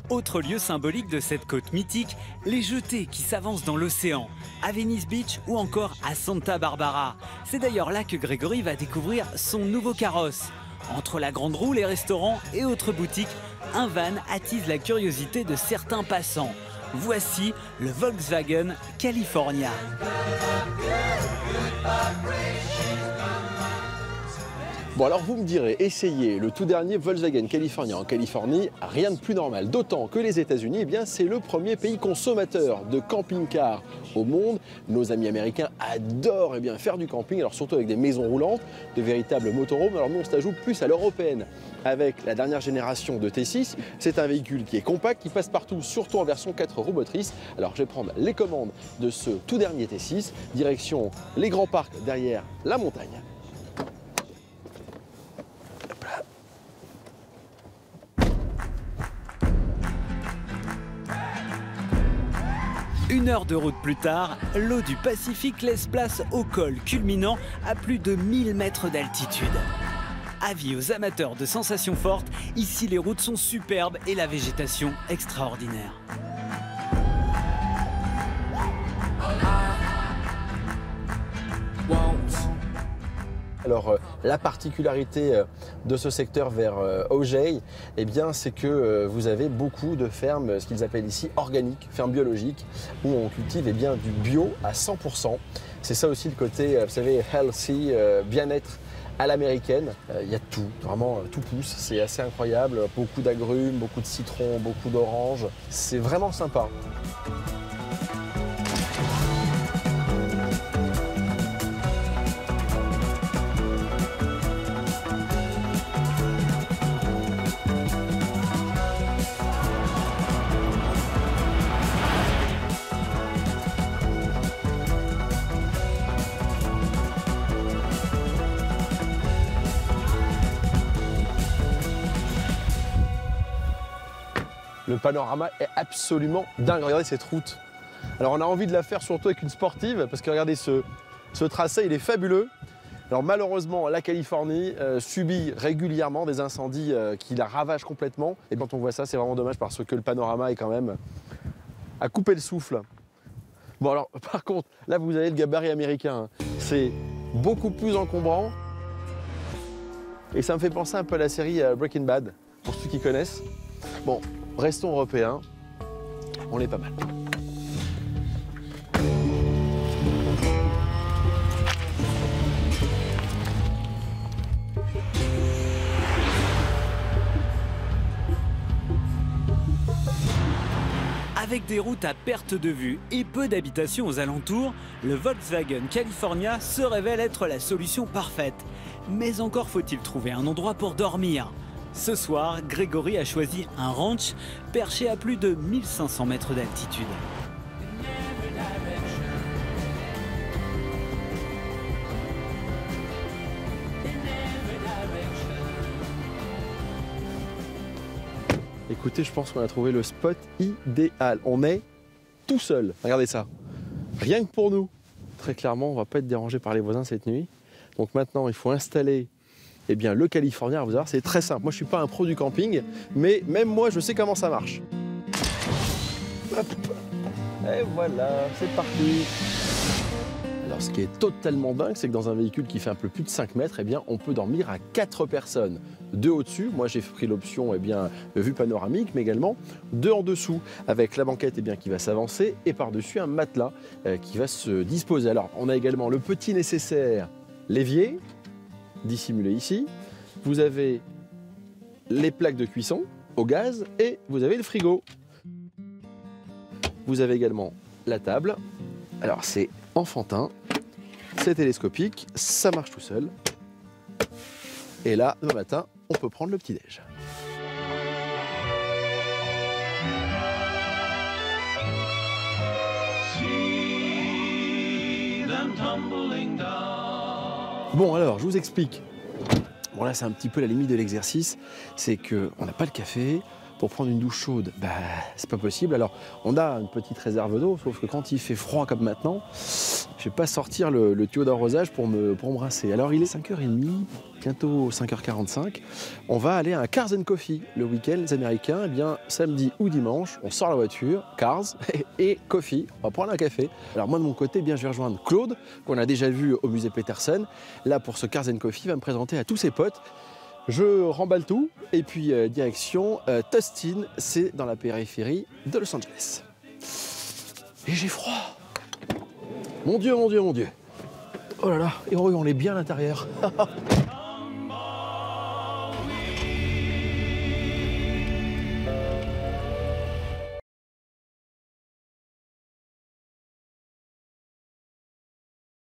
Autre lieu symbolique de cette côte mythique, les jetées qui s'avancent dans l'océan, à Venice Beach ou encore à Santa Barbara. C'est d'ailleurs là que Grégory va découvrir son nouveau carrosse. Entre la grande roue, les restaurants et autres boutiques, un van attise la curiosité de certains passants. Voici le Volkswagen California. Bon alors vous me direz, essayez le tout dernier Volkswagen California en Californie, rien de plus normal. D'autant que les États-Unis, eh bien c'est le premier pays consommateur de camping-cars au monde. Nos amis américains adorent faire du camping, alors surtout avec des maisons roulantes, de véritables motorhomes. Alors nous on s'ajoute plus à l'européenne avec la dernière génération de T6. C'est un véhicule qui est compact, qui passe partout, surtout en version 4 roues motrices. Alors je vais prendre les commandes de ce tout dernier T6, direction les grands parcs derrière la montagne. 1 heure de route plus tard, l'eau du Pacifique laisse place au col culminant à plus de 1000 mètres d'altitude. Avis aux amateurs de sensations fortes, ici les routes sont superbes et la végétation extraordinaire. Alors la particularité de ce secteur vers Ojai, eh bien c'est que vous avez beaucoup de fermes, ce qu'ils appellent ici organiques, fermes biologiques, où on cultive du bio à 100%. C'est ça aussi le côté, vous savez, healthy, bien-être à l'américaine. Il y a tout, vraiment tout pousse, c'est assez incroyable. Beaucoup d'agrumes, beaucoup de citrons, beaucoup d'oranges. C'est vraiment sympa. Le panorama est absolument dingue. Regardez cette route. Alors on a envie de la faire surtout avec une sportive parce que regardez ce tracé, il est fabuleux. Alors malheureusement, la Californie subit régulièrement des incendies qui la ravagent complètement. Et quand on voit ça, c'est vraiment dommage parce que le panorama est quand même à couper le souffle. Bon alors par contre, là vous avez le gabarit américain. C'est beaucoup plus encombrant. Et ça me fait penser un peu à la série Breaking Bad, pour ceux qui connaissent. Bon, restons européens, on est pas mal. Avec des routes à perte de vue et peu d'habitations aux alentours, le Volkswagen California se révèle être la solution parfaite. Mais encore faut-il trouver un endroit pour dormir. Ce soir, Grégory a choisi un ranch perché à plus de 1500 mètres d'altitude. Écoutez, je pense qu'on a trouvé le spot idéal. On est tout seul. Regardez ça. Rien que pour nous. Très clairement, on ne va pas être dérangé par les voisins cette nuit. Donc maintenant, il faut installer le California. Vous allez voir, c'est très simple. Moi, je ne suis pas un pro du camping, mais même moi, je sais comment ça marche. Hop. Et voilà, c'est parti. Alors, ce qui est totalement dingue, c'est que dans un véhicule qui fait un peu plus de 5 mètres, on peut dormir à 4 personnes. 2 au-dessus, moi j'ai pris l'option vue panoramique, mais également 2 en dessous, avec la banquette qui va s'avancer et par-dessus un matelas qui va se disposer. Alors, on a également le petit nécessaire, l'évier, dissimulé ici. Vous avez les plaques de cuisson au gaz et vous avez le frigo. Vous avez également la table. Alors, c'est enfantin, c'est télescopique, ça marche tout seul. Et là, demain matin, on peut prendre le petit-déj. Bon alors, je vous explique. Bon là, c'est un petit peu la limite de l'exercice, c'est qu'on n'a pas le café, pour prendre une douche chaude, bah, c'est pas possible. Alors, on a une petite réserve d'eau, sauf que quand il fait froid comme maintenant, je vais pas sortir le tuyau d'arrosage pour me brasser. Alors, il est 5h30, bientôt 5h45. On va aller à un Cars & Coffee le week-end, les Américains. Eh bien, samedi ou dimanche, on sort la voiture, Cars et Coffee. On va prendre un café. Alors, moi, de mon côté, eh bien, je vais rejoindre Claude, qu'on a déjà vu au musée Petersen. Là, pour ce Cars & Coffee, il va me présenter à tous ses potes. Je remballe tout et puis direction Tustin, c'est dans la périphérie de Los Angeles. Et j'ai froid. Mon Dieu, mon Dieu, mon Dieu. Oh là là, et on est bien à l'intérieur.